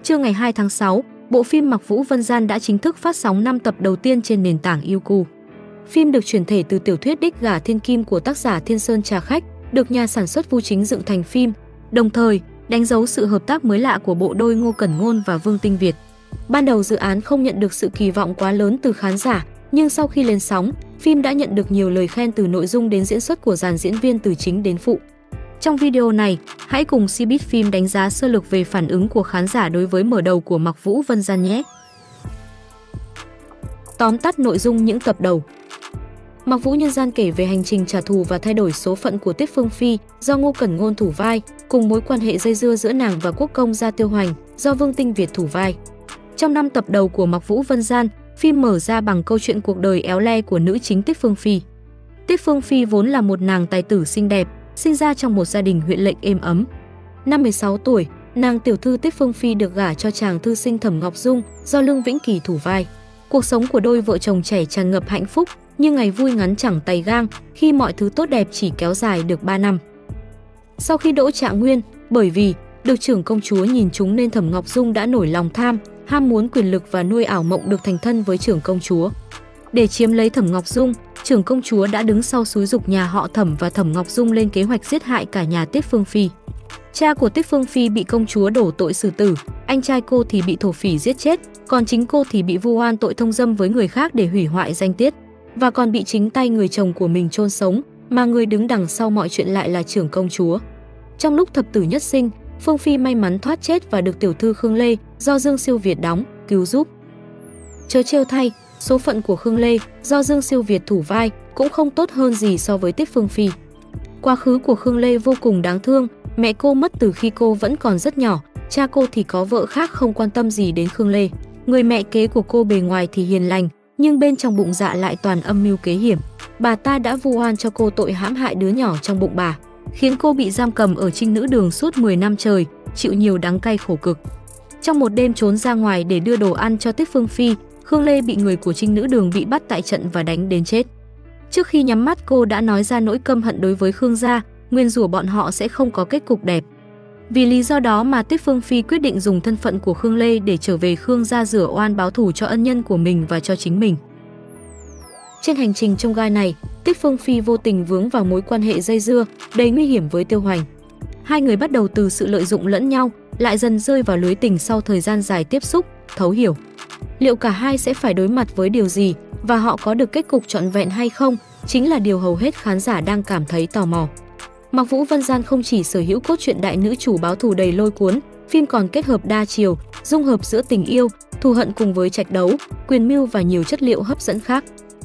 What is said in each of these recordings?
Trưa ngày 2 tháng 6, bộ phim Mặc Vũ Vân Gian đã chính thức phát sóng 5 tập đầu tiên trên nền tảng Youku. Phim được chuyển thể từ tiểu thuyết Đích Gả Thiên Kim của tác giả Thiên Sơn Trà Khách, được nhà sản xuất Vu Chính dựng thành phim, đồng thời đánh dấu sự hợp tác mới lạ của bộ đôi Ngô Cẩn Ngôn và Vương Tinh Việt. Ban đầu dự án không nhận được sự kỳ vọng quá lớn từ khán giả, nhưng sau khi lên sóng, phim đã nhận được nhiều lời khen từ nội dung đến diễn xuất của dàn diễn viên từ chính đến phụ. Trong video này, hãy cùng Cbiz Phim đánh giá sơ lược về phản ứng của khán giả đối với mở đầu của Mặc Vũ Vân Gian nhé. Tóm tắt nội dung những tập đầu. Mặc Vũ Nhân Gian kể về hành trình trả thù và thay đổi số phận của Tiết Phương Phi do Ngô Cẩn Ngôn thủ vai, cùng mối quan hệ dây dưa giữa nàng và quốc công gia Tiêu Hoành do Vương Tinh Việt thủ vai. Trong 5 tập đầu của Mặc Vũ Vân Gian, phim mở ra bằng câu chuyện cuộc đời éo le của nữ chính Tiết Phương Phi. Tiết Phương Phi vốn là một nàng tài tử xinh đẹp, sinh ra trong một gia đình huyện lệnh êm ấm. Năm 16 tuổi, nàng tiểu thư Tiết Phương Phi được gả cho chàng thư sinh Thẩm Ngọc Dung do Lương Vĩnh Kỳ thủ vai. Cuộc sống của đôi vợ chồng trẻ tràn ngập hạnh phúc, nhưng ngày vui ngắn chẳng tày gang khi mọi thứ tốt đẹp chỉ kéo dài được 3 năm. Sau khi đỗ trạng nguyên, bởi vì được trưởng công chúa nhìn trúng nên Thẩm Ngọc Dung đã nổi lòng ham muốn quyền lực và nuôi ảo mộng được thành thân với trưởng công chúa. Để chiếm lấy Thẩm Ngọc Dung, trưởng công chúa đã đứng sau xúi giục nhà họ Thẩm và Thẩm Ngọc Dung lên kế hoạch giết hại cả nhà Tiết Phương Phi. Cha của Tiết Phương Phi bị công chúa đổ tội xử tử, anh trai cô thì bị thổ phỉ giết chết, còn chính cô thì bị vu oan tội thông dâm với người khác để hủy hoại danh tiết, và còn bị chính tay người chồng của mình chôn sống, mà người đứng đằng sau mọi chuyện lại là trưởng công chúa. Trong lúc thập tử nhất sinh, Phương Phi may mắn thoát chết và được tiểu thư Khương Lê do Dương Siêu Việt đóng cứu giúp. Chớ trêu thay, số phận của Khương Lê do Dương Siêu Việt thủ vai cũng không tốt hơn gì so với Tiết Phương Phi. Quá khứ của Khương Lê vô cùng đáng thương, mẹ cô mất từ khi cô vẫn còn rất nhỏ, cha cô thì có vợ khác không quan tâm gì đến Khương Lê. Người mẹ kế của cô bề ngoài thì hiền lành, nhưng bên trong bụng dạ lại toàn âm mưu kế hiểm. Bà ta đã vu oan cho cô tội hãm hại đứa nhỏ trong bụng bà, khiến cô bị giam cầm ở Trinh Nữ Đường suốt 10 năm trời, chịu nhiều đắng cay khổ cực. Trong một đêm trốn ra ngoài để đưa đồ ăn cho Tiết Phương Phi, Khương Lê bị người của Trinh Nữ Đường bị bắt tại trận và đánh đến chết. Trước khi nhắm mắt cô đã nói ra nỗi căm hận đối với Khương gia, nguyền rủa bọn họ sẽ không có kết cục đẹp. Vì lý do đó mà Tiết Phương Phi quyết định dùng thân phận của Khương Lê để trở về Khương gia rửa oan báo thù cho ân nhân của mình và cho chính mình. Trên hành trình chông gai này, Tiết Phương Phi vô tình vướng vào mối quan hệ dây dưa đầy nguy hiểm với Tiêu Hoành. Hai người bắt đầu từ sự lợi dụng lẫn nhau, lại dần rơi vào lưới tình sau thời gian dài tiếp xúc, thấu hiểu. Liệu cả hai sẽ phải đối mặt với điều gì và họ có được kết cục trọn vẹn hay không, chính là điều hầu hết khán giả đang cảm thấy tò mò. Mặc Vũ Vân Gian không chỉ sở hữu cốt truyện đại nữ chủ báo thù đầy lôi cuốn, phim còn kết hợp đa chiều, dung hợp giữa tình yêu, thù hận cùng với trạch đấu, quyền mưu và nhiều chất liệu hấp dẫn khác.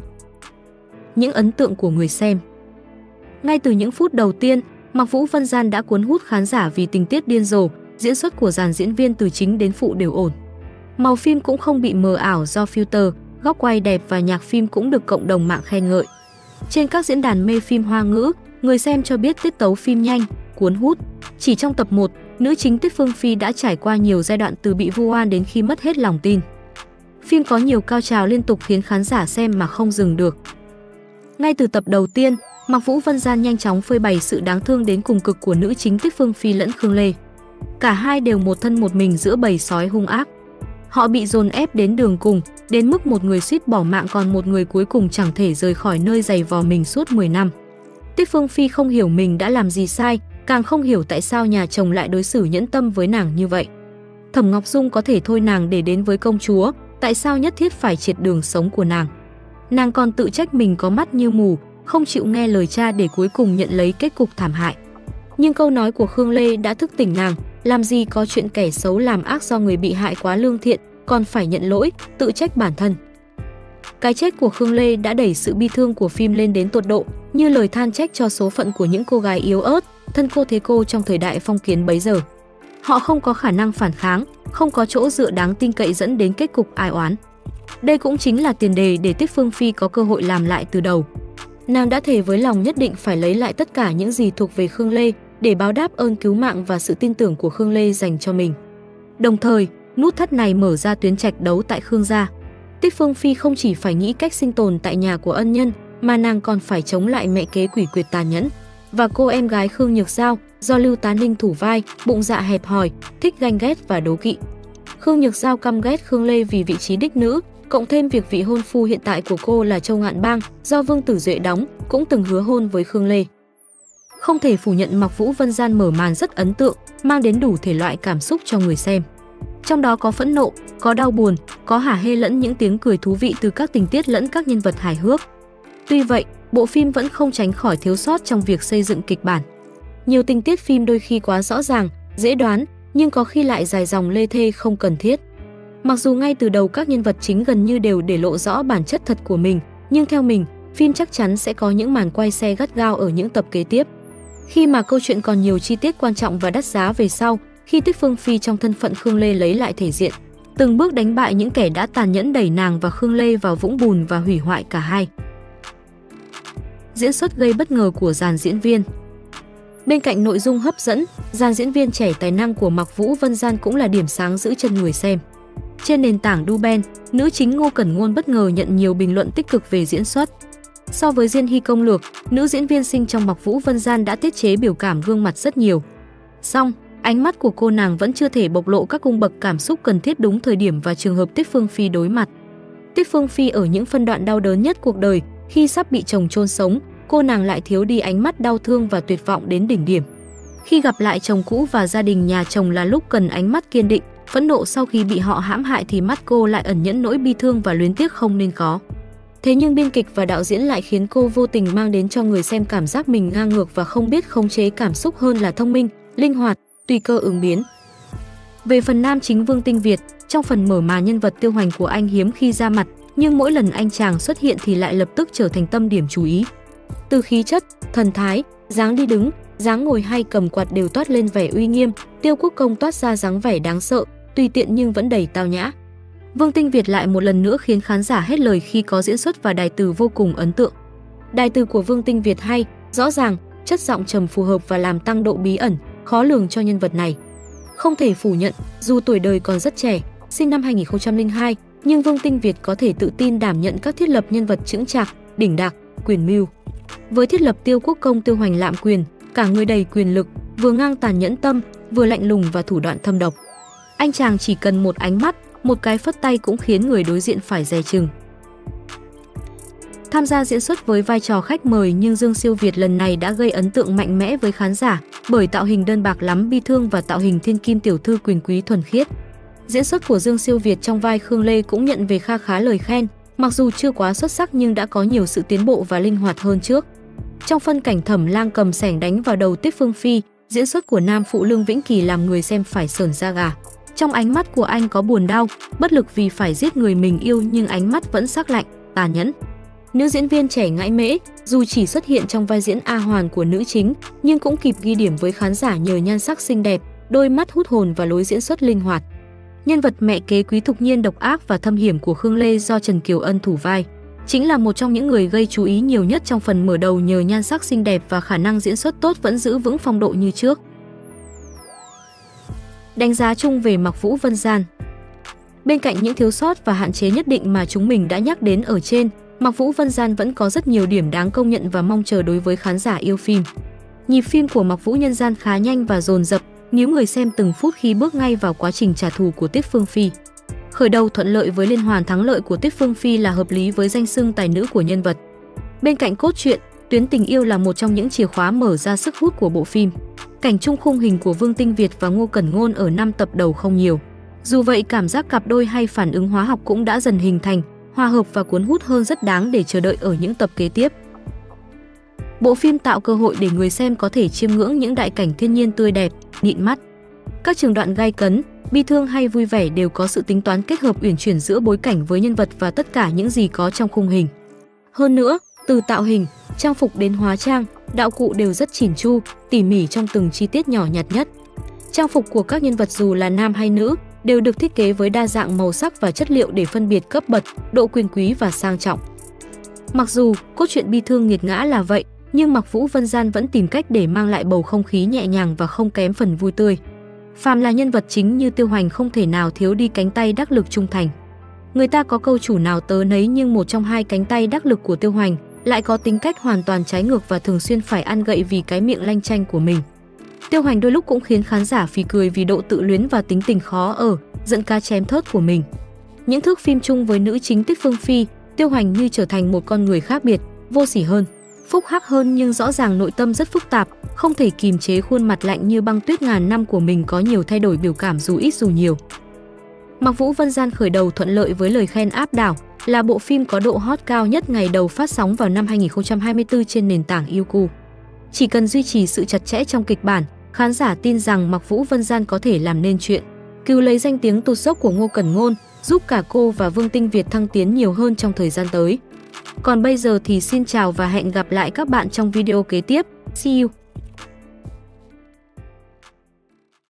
Những ấn tượng của người xem. Ngay từ những phút đầu tiên, Mặc Vũ Vân Gian đã cuốn hút khán giả vì tình tiết điên rồ, diễn xuất của dàn diễn viên từ chính đến phụ đều ổn. Màu phim cũng không bị mờ ảo do filter, góc quay đẹp và nhạc phim cũng được cộng đồng mạng khen ngợi. Trên các diễn đàn mê phim Hoa ngữ, người xem cho biết tiết tấu phim nhanh, cuốn hút. Chỉ trong tập 1, nữ chính Tiết Phương Phi đã trải qua nhiều giai đoạn từ bị vu oan đến khi mất hết lòng tin. Phim có nhiều cao trào liên tục khiến khán giả xem mà không dừng được. Ngay từ tập đầu tiên, Mặc Vũ Vân Gian nhanh chóng phơi bày sự đáng thương đến cùng cực của nữ chính Tiết Phương Phi lẫn Khương Lê. Cả hai đều một thân một mình giữa bầy sói hung ác. Họ bị dồn ép đến đường cùng, đến mức một người suýt bỏ mạng còn một người cuối cùng chẳng thể rời khỏi nơi giày vò mình suốt 10 năm. Tiết Phương Phi không hiểu mình đã làm gì sai, càng không hiểu tại sao nhà chồng lại đối xử nhẫn tâm với nàng như vậy. Thẩm Ngọc Dung có thể thôi nàng để đến với công chúa, tại sao nhất thiết phải triệt đường sống của nàng? Nàng còn tự trách mình có mắt như mù, không chịu nghe lời cha để cuối cùng nhận lấy kết cục thảm hại. Nhưng câu nói của Khương Lê đã thức tỉnh nàng, làm gì có chuyện kẻ xấu làm ác do người bị hại quá lương thiện, còn phải nhận lỗi, tự trách bản thân. Cái chết của Khương Lê đã đẩy sự bi thương của phim lên đến tột độ, như lời than trách cho số phận của những cô gái yếu ớt, thân cô thế cô trong thời đại phong kiến bấy giờ. Họ không có khả năng phản kháng, không có chỗ dựa đáng tin cậy dẫn đến kết cục ai oán. Đây cũng chính là tiền đề để Tiết Phương Phi có cơ hội làm lại từ đầu. Nàng đã thề với lòng nhất định phải lấy lại tất cả những gì thuộc về Khương Lê để báo đáp ơn cứu mạng và sự tin tưởng của Khương Lê dành cho mình. Đồng thời, nút thắt này mở ra tuyến trạch đấu tại Khương gia. Tiết Phương Phi không chỉ phải nghĩ cách sinh tồn tại nhà của ân nhân, mà nàng còn phải chống lại mẹ kế quỷ quyệt tàn nhẫn. Và cô em gái Khương Nhược Giao, do Lưu Tá Ninh thủ vai, bụng dạ hẹp hòi, thích ganh ghét và đố kỵ. Khương Nhược Giao căm ghét Khương Lê vì vị trí đích nữ, cộng thêm việc vị hôn phu hiện tại của cô là Châu Ngạn Bang do Vương Tử Duệ đóng cũng từng hứa hôn với Khương Lê. Không thể phủ nhận Mạc Vũ Vân Gian mở màn rất ấn tượng, mang đến đủ thể loại cảm xúc cho người xem. Trong đó có phẫn nộ, có đau buồn, có hả hê lẫn những tiếng cười thú vị từ các tình tiết lẫn các nhân vật hài hước. Tuy vậy, bộ phim vẫn không tránh khỏi thiếu sót trong việc xây dựng kịch bản. Nhiều tình tiết phim đôi khi quá rõ ràng, dễ đoán, nhưng có khi lại dài dòng lê thê không cần thiết. Mặc dù ngay từ đầu các nhân vật chính gần như đều để lộ rõ bản chất thật của mình, nhưng theo mình, phim chắc chắn sẽ có những màn quay xe gắt gao ở những tập kế tiếp. Khi mà câu chuyện còn nhiều chi tiết quan trọng và đắt giá về sau, khi Tích Phương Phi trong thân phận Khương Lê lấy lại thể diện, từng bước đánh bại những kẻ đã tàn nhẫn đẩy nàng và Khương Lê vào vũng bùn và hủy hoại cả hai. Diễn xuất gây bất ngờ của dàn diễn viên. Bên cạnh nội dung hấp dẫn, dàn diễn viên trẻ tài năng của Mạc Vũ Vân Gian cũng là điểm sáng giữ chân người xem. Trên nền tảng Douben, nữ chính Ngô Cẩn Ngôn bất ngờ nhận nhiều bình luận tích cực về diễn xuất. So với Diên Hy Công Lược, nữ diễn viên xinh trong Mạc Vũ Vân Gian đã tiết chế biểu cảm gương mặt rất nhiều. Song, ánh mắt của cô nàng vẫn chưa thể bộc lộ các cung bậc cảm xúc cần thiết đúng thời điểm và trường hợp Tích Phương Phi đối mặt. Tích Phương Phi ở những phân đoạn đau đớn nhất cuộc đời, khi sắp bị chồng chôn sống, cô nàng lại thiếu đi ánh mắt đau thương và tuyệt vọng đến đỉnh điểm. Khi gặp lại chồng cũ và gia đình nhà chồng là lúc cần ánh mắt kiên định, phẫn nộ sau khi bị họ hãm hại thì mắt cô lại ẩn nhẫn nỗi bi thương và luyến tiếc không nên có. Thế nhưng biên kịch và đạo diễn lại khiến cô vô tình mang đến cho người xem cảm giác mình ngang ngược và không biết khống chế cảm xúc hơn là thông minh, linh hoạt, tùy cơ ứng biến. Về phần nam chính Vương Tinh Việt, trong phần mở màn nhân vật Tiêu Hoành của anh hiếm khi ra mặt, nhưng mỗi lần anh chàng xuất hiện thì lại lập tức trở thành tâm điểm chú ý. Từ khí chất, thần thái, dáng đi đứng, dáng ngồi hay cầm quạt đều toát lên vẻ uy nghiêm, Tiêu Quốc Công toát ra dáng vẻ đáng sợ, tùy tiện nhưng vẫn đầy tao nhã. Vương Tinh Việt lại một lần nữa khiến khán giả hết lời khi có diễn xuất và đài từ vô cùng ấn tượng. Đài từ của Vương Tinh Việt hay, rõ ràng, chất giọng trầm phù hợp và làm tăng độ bí ẩn, khó lường cho nhân vật này. Không thể phủ nhận, dù tuổi đời còn rất trẻ, sinh năm 2002, nhưng Vương Tinh Việt có thể tự tin đảm nhận các thiết lập nhân vật chững chạc, đỉnh đạc, quyền mưu. Với thiết lập Tiêu Quốc Công Tiêu Hoành lạm quyền, cả người đầy quyền lực, vừa ngang tàn nhẫn tâm, vừa lạnh lùng và thủ đoạn thâm độc. Anh chàng chỉ cần một ánh mắt, một cái phất tay cũng khiến người đối diện phải dè chừng. Tham gia diễn xuất với vai trò khách mời nhưng Dương Siêu Việt lần này đã gây ấn tượng mạnh mẽ với khán giả bởi tạo hình đơn bạc lắm bi thương và tạo hình thiên kim tiểu thư quyền quý thuần khiết. Diễn xuất của Dương Siêu Việt trong vai Khương Lê cũng nhận về kha khá lời khen, mặc dù chưa quá xuất sắc nhưng đã có nhiều sự tiến bộ và linh hoạt hơn trước. Trong phân cảnh Thẩm Lang cầm xẻng đánh vào đầu Tích Phương Phi, diễn xuất của nam phụ Lương Vĩnh Kỳ làm người xem phải sởn da gà. Trong ánh mắt của anh có buồn đau, bất lực vì phải giết người mình yêu nhưng ánh mắt vẫn sắc lạnh, tàn nhẫn. Nữ diễn viên trẻ Ngãi Mễ, dù chỉ xuất hiện trong vai diễn A Hoàn của nữ chính, nhưng cũng kịp ghi điểm với khán giả nhờ nhan sắc xinh đẹp, đôi mắt hút hồn và lối diễn xuất linh hoạt. Nhân vật mẹ kế Quý Thục Nhiên độc ác và thâm hiểm của Khương Lê do Trần Kiều Ân thủ vai, chính là một trong những người gây chú ý nhiều nhất trong phần mở đầu nhờ nhan sắc xinh đẹp và khả năng diễn xuất tốt vẫn giữ vững phong độ như trước. Đánh giá chung về Mạc Vũ Vân Gian. Bên cạnh những thiếu sót và hạn chế nhất định mà chúng mình đã nhắc đến ở trên, Mạc Vũ Vân Gian vẫn có rất nhiều điểm đáng công nhận và mong chờ đối với khán giả yêu phim. Nhịp phim của Mạc Vũ Nhân Gian khá nhanh và dồn dập, níu người xem từng phút khi bước ngay vào quá trình trả thù của Tích Phương Phi. Khởi đầu thuận lợi với liên hoàn thắng lợi của Tích Phương Phi là hợp lý với danh xưng tài nữ của nhân vật. Bên cạnh cốt truyện, tuyến tình yêu là một trong những chìa khóa mở ra sức hút của bộ phim. Cảnh chung khung hình của Vương Tinh Việt và Ngô Cẩn Ngôn ở 5 tập đầu không nhiều. Dù vậy, cảm giác cặp đôi hay phản ứng hóa học cũng đã dần hình thành, hòa hợp và cuốn hút hơn rất đáng để chờ đợi ở những tập kế tiếp. Bộ phim tạo cơ hội để người xem có thể chiêm ngưỡng những đại cảnh thiên nhiên tươi đẹp, nhịn mắt. Các trường đoạn gay cấn, bi thương hay vui vẻ đều có sự tính toán kết hợp uyển chuyển giữa bối cảnh với nhân vật và tất cả những gì có trong khung hình. Hơn nữa, từ tạo hình, trang phục đến hóa trang, đạo cụ đều rất chỉn chu, tỉ mỉ trong từng chi tiết nhỏ nhặt nhất. Trang phục của các nhân vật dù là nam hay nữ đều được thiết kế với đa dạng màu sắc và chất liệu để phân biệt cấp bậc, độ quyền quý và sang trọng. Mặc dù cốt truyện bi thương nghiệt ngã là vậy, nhưng Mạc Vũ Vân Gian vẫn tìm cách để mang lại bầu không khí nhẹ nhàng và không kém phần vui tươi. Phàm là nhân vật chính như Tiêu Hoành không thể nào thiếu đi cánh tay đắc lực trung thành. Người ta có câu chủ nào tớ nấy, nhưng một trong hai cánh tay đắc lực của Tiêu Hoành lại có tính cách hoàn toàn trái ngược và thường xuyên phải ăn gậy vì cái miệng lanh chanh của mình. Tiêu Hoành đôi lúc cũng khiến khán giả phì cười vì độ tự luyến và tính tình khó ở, giận cá chém thớt của mình. Những thước phim chung với nữ chính Tiết Phương Phi, Tiêu Hoành như trở thành một con người khác biệt, vô sỉ hơn, phúc hắc hơn nhưng rõ ràng nội tâm rất phức tạp, không thể kìm chế khuôn mặt lạnh như băng tuyết ngàn năm của mình có nhiều thay đổi biểu cảm dù ít dù nhiều. Mạc Vũ Vân Gian khởi đầu thuận lợi với lời khen áp đảo, là bộ phim có độ hot cao nhất ngày đầu phát sóng vào năm 2024 trên nền tảng Youku. Chỉ cần duy trì sự chặt chẽ trong kịch bản, khán giả tin rằng Mạc Vũ Vân Gian có thể làm nên chuyện, cứu lấy danh tiếng tụt dốc của Ngô Cẩn Ngôn, giúp cả cô và Vương Tinh Việt thăng tiến nhiều hơn trong thời gian tới. Còn bây giờ thì xin chào và hẹn gặp lại các bạn trong video kế tiếp. See you!